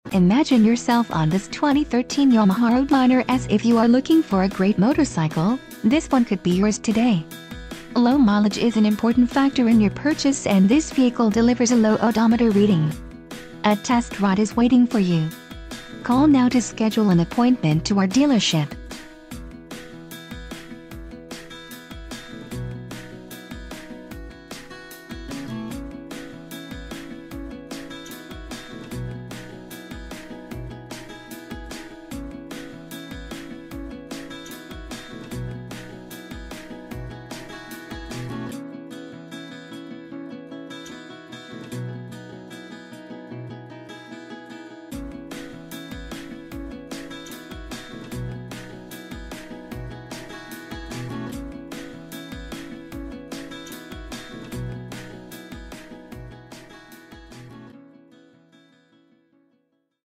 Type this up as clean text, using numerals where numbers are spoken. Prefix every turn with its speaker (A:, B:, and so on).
A: Imagine yourself on this 2013 Yamaha Roadliner S. If you are looking for a great motorcycle, this one could be yours today. Low mileage is an important factor in your purchase, and this vehicle delivers a low odometer reading. A test ride is waiting for you. Call now to schedule an appointment to our dealership.